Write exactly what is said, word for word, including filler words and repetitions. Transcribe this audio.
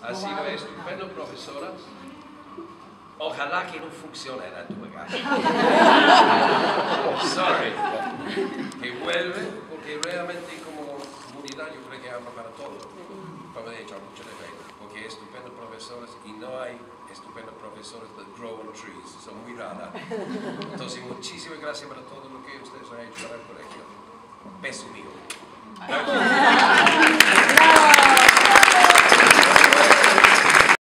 Ha sido estupendo, profesora. Ojalá que no funcione en Antofagasta. Sorry. Que vuelve, porque realmente como comunidad yo creo que habla para todos. Como he dicho, mucho de veces, porque hay estupendos profesores y no hay estupendos profesores de grow on trees, son muy raras. Entonces, muchísimas gracias por todo lo que ustedes han hecho para el colegio. Beso mío.